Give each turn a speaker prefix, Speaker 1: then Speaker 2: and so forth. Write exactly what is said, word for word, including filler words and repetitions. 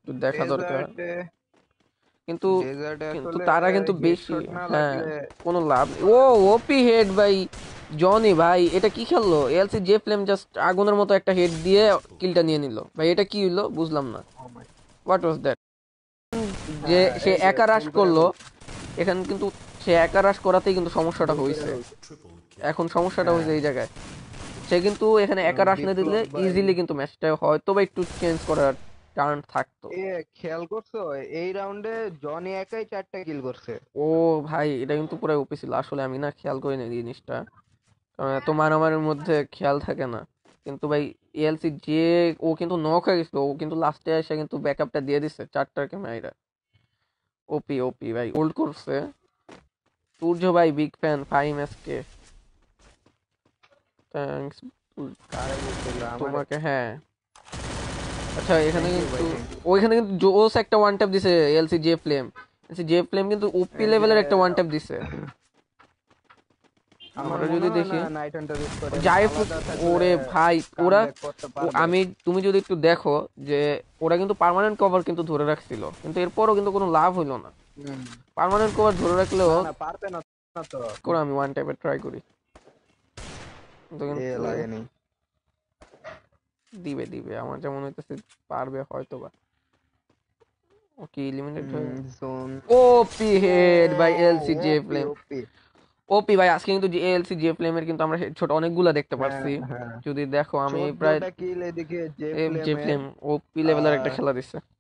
Speaker 1: একটু দেখা দরকার,
Speaker 2: ডেজার্টে
Speaker 1: কিন্তু
Speaker 2: ডেজার্টে
Speaker 1: কিন্তু
Speaker 2: আসলে
Speaker 1: তারা কিন্তু বেশি,
Speaker 2: হেডশট না
Speaker 1: হ্যাঁ,
Speaker 2: লাগলে
Speaker 1: কোনো লাভ নেই। ও
Speaker 2: পারে না।
Speaker 1: ওপি হেড ভাই, জনি ভাই এটা কি খেললো? এলসি জে ফ্লেম জাস্ট আগুনের মতো একটা হেড দিয়ে কিলটা নিয়ে নিল ভাই, এটা কি হলো বুঝলাম না।
Speaker 2: Oh my,
Speaker 1: what was that? যে
Speaker 2: হ্যাঁ
Speaker 1: সে
Speaker 2: এই যে
Speaker 1: একা রাশ
Speaker 2: ফুল করে
Speaker 1: করলো
Speaker 2: ফেলছে।
Speaker 1: এখানে, কিন্তু সে একা রাশ করাতেই কিন্তু সমস্যাটা
Speaker 2: ভুল করে
Speaker 1: হয়েছে।
Speaker 2: ফেলছে।
Speaker 1: এখন সমস্যাটা
Speaker 2: হ্যাঁ
Speaker 1: হয়েছে এই জায়গায়, সে কিন্তু এখানে
Speaker 2: আহ,
Speaker 1: একা রাশ না দিলে
Speaker 2: বিপ্লব ভাই,
Speaker 1: ইজিলি কিন্তু ম্যাচটা হয়তো বা একটু চেঞ্জ করার চান্স থাকতো।
Speaker 2: এ খেয়াল করছো এই রাউন্ডে জনি একাই চারটা কিল করছে।
Speaker 1: ও ভাই এটা কিন্তু পুরো ওপি ছিল, আসলে আমি না খেয়াল করিনি এই জিনিসটা, কারণ এত মারামারির মধ্যে খেয়াল থাকে না। কিন্তু ভাই এএলসি যে, ও কিন্তু নক হয়ে গেছিল, ও কিন্তু লাস্টে এসে কিন্তু ব্যাকআপটা দিয়ে দিছে চারটার ক্যামেরা। ওপি ওপি ভাই, হোল্ড করছে। সূর্য ভাই বিগ ফ্যান ফাইম এসকে, থ্যাঙ্কস
Speaker 2: কারে বলছিল আমারে?
Speaker 1: তোমাকে, হ্যাঁ। আচ্ছা এখানে
Speaker 2: থ্যাংক ইউ
Speaker 1: কিন্তু,
Speaker 2: ভাই, থ্যাংক ইউ।
Speaker 1: ওইখানে কিন্তু জোস একটা ওয়ান ট্যাপ দিছে LC J flame. LC J flame কিন্তু ওপি
Speaker 2: এই যে
Speaker 1: লেভেলের একটা ওয়ান ট্যাপ দিছে।
Speaker 2: আমার
Speaker 1: আমরা
Speaker 2: মনে
Speaker 1: যদি
Speaker 2: হয় না
Speaker 1: দেখি
Speaker 2: নাইট হান্টার স্কোয়াডে
Speaker 1: জাইফুক,
Speaker 2: আলাদা থাকলে
Speaker 1: ওরে ভাই ওরা,
Speaker 2: কামব্যাক করতে
Speaker 1: ও
Speaker 2: পারবে।
Speaker 1: আমি, তুমি যদি একটু দেখো যে ওরা কিন্তু পার্মানেন্ট কভার কিন্তু ধরে রাখছিল, কিন্তু এরপরও কিন্তু কোনো লাভ হইলো না।
Speaker 2: হুম,
Speaker 1: পার্মানেন্ট কভার ধরে রাখলেও
Speaker 2: না না পারবে না, না তো।
Speaker 1: করে আমি ওয়ান টাইপে ট্রাই করি, কিন্তু
Speaker 2: এ
Speaker 1: কিন্তু
Speaker 2: লাগেনি।
Speaker 1: দিবে দিবে আমার যেমন হইতেছে, পারবে হয়তো বা। ওকে এলিমিনেট হয়ে,
Speaker 2: হুম, জোন।
Speaker 1: ওপি
Speaker 2: ও
Speaker 1: head by LC J
Speaker 2: OP
Speaker 1: flame.
Speaker 2: OP.
Speaker 1: OP ভাই আজকে কিন্তু এলসি জে ফ্লেমের কিন্তু আমরা ছোট অনেকগুলা দেখতে
Speaker 2: হ্যাঁ
Speaker 1: পারছি।
Speaker 2: হ্যাঁ,
Speaker 1: যদি দেখো আমি প্রায়
Speaker 2: চোদ্দটা কিল এদিকে জে
Speaker 1: জে
Speaker 2: ফ্লেমের।
Speaker 1: ফ্লেম ওপি লেভেলের একটা
Speaker 2: আর
Speaker 1: খেলা দিচ্ছে।